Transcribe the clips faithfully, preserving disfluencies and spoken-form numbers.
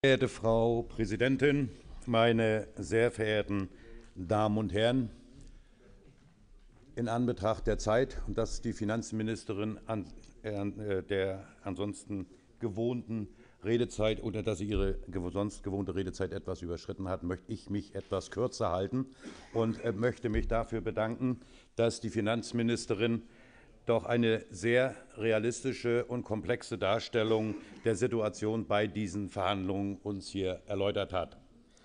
Sehr geehrte Frau Präsidentin, meine sehr verehrten Damen und Herren! In Anbetracht der Zeit und dass die Finanzministerin an äh, der ansonsten gewohnten Redezeit oder dass sie ihre sonst gewohnte Redezeit etwas überschritten hat, möchte ich mich etwas kürzer halten und äh, möchte mich dafür bedanken, dass die Finanzministerin doch eine sehr realistische und komplexe Darstellung der Situation bei diesen Verhandlungen uns hier erläutert hat.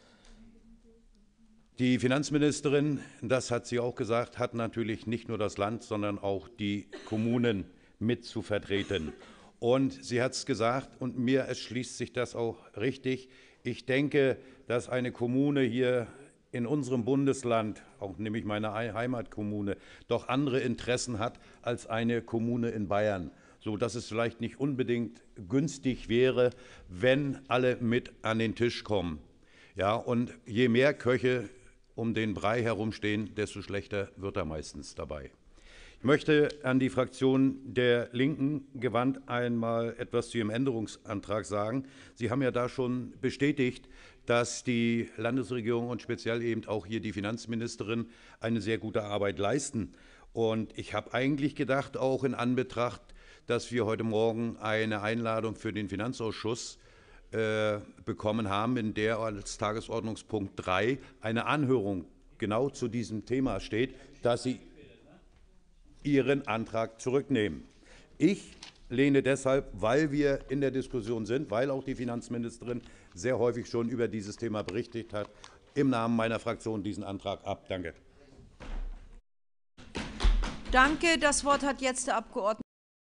Die Finanzministerin, das hat sie auch gesagt, hat natürlich nicht nur das Land, sondern auch die Kommunen mit zu vertreten. Und sie hat es gesagt, und mir erschließt sich das auch richtig. Ich denke, dass eine Kommune hier in unserem Bundesland, auch nämlich meine Heimatkommune, doch andere Interessen hat als eine Kommune in Bayern, sodass es vielleicht nicht unbedingt günstig wäre, wenn alle mit an den Tisch kommen. Ja, und je mehr Köche um den Brei herumstehen, desto schlechter wird er meistens dabei. Ich möchte an die Fraktion der Linken gewandt einmal etwas zu Ihrem Änderungsantrag sagen. Sie haben ja da schon bestätigt, dass die Landesregierung und speziell eben auch hier die Finanzministerin eine sehr gute Arbeit leisten. Und ich habe eigentlich gedacht, auch in Anbetracht, dass wir heute Morgen eine Einladung für den Finanzausschuss äh, bekommen haben, in der als Tagesordnungspunkt drei eine Anhörung genau zu diesem Thema steht, dass Sie Ihren Antrag zurücknehmen. Ich lehne deshalb, weil wir in der Diskussion sind, weil auch die Finanzministerin sehr häufig schon über dieses Thema berichtet hat, im Namen meiner Fraktion diesen Antrag ab. Danke. Danke. Das Wort hat jetzt der Abg.